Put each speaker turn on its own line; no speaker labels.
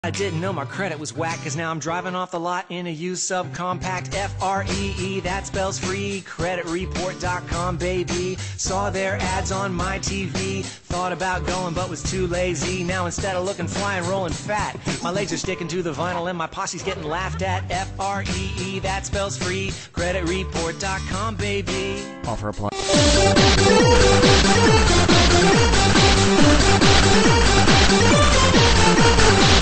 I didn't know my credit was whack, cause now I'm driving off the lot in a used subcompact. F-R-E-E, that spells free. Creditreport.com, baby. Saw their ads on my TV. Thought about going but was too lazy. Now instead of looking fly and rolling fat, my legs are sticking to the vinyl and my posse's getting laughed at. F-R-E-E, that spells free. Creditreport.com, baby. Offer apply.